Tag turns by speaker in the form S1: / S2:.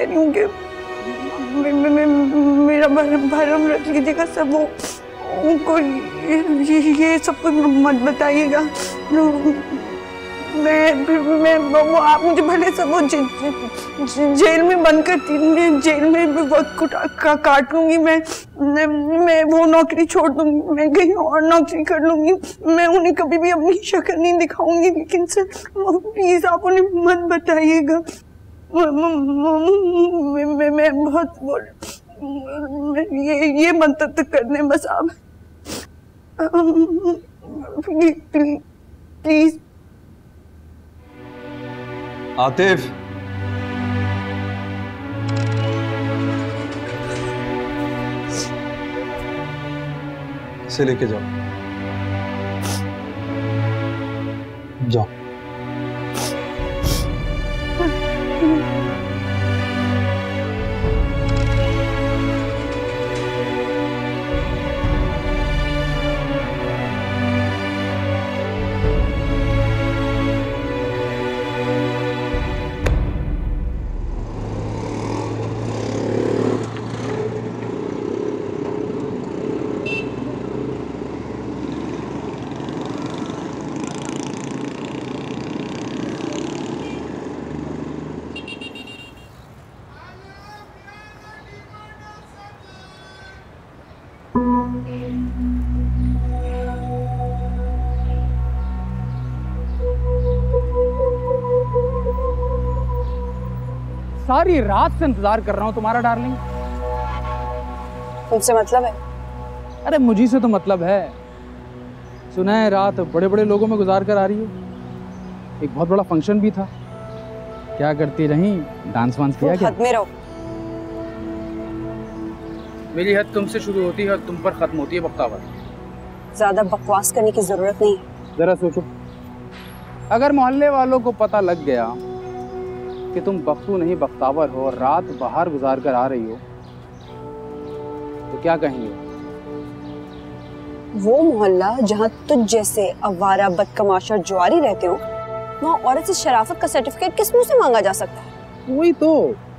S1: कह रही हूँ कि मेरा भरम रख लीजिएगा सब, वो उनको ये सब कुछ मत बताइएगा। मैं वो आप मुझे भले सब वो जेल में बंद करती, जेल में वक्त काट लूंगी, मैं वो नौकरी छोड़ दूंगी, मैं कहीं और नौकरी कर लूंगी, मैं उन्हें कभी भी अपनी शक्ल नहीं दिखाऊंगी, लेकिन सर प्लीज आप उन्हें मत बताइएगा। मैं बहुत ये मत करने बस आप, प्लीज।
S2: आतिफ, इसे लेके जाओ, जाओ।
S3: सारी रात से इंतजार कर रहा हूं तुम्हारा डार्लिंग।
S4: तुमसे मतलब है?
S3: अरे मुझी से तो मतलब है। सुना है रात बड़े बड़े लोगों में गुजार कर आ रही हो, एक बहुत बड़ा फंक्शन भी था। क्या करती रही, डांस वांस किया क्या?
S4: हद में रहो।
S3: मेरी हद तुमसे शुरू होती है और तुम पर खत्म होती है बख्तावर।
S4: ज्यादा बकवास करने की जरूरत नहीं।
S3: जरा सोचो, अगर मोहल्ले वालों को पता लग गया कि तुम बख्तू नहीं बख्तावर हो और रात बाहर गुजार कर आ रही हो तो क्या कहेंगे?
S4: वो मोहल्ला जहाँ तुझ जैसे अवारा बदकमाश और जुआरी रहते हो, वहाँ औरत से शराफत का सर्टिफिकेट किस मुंह से मांगा जा सकता है?
S3: वही तो,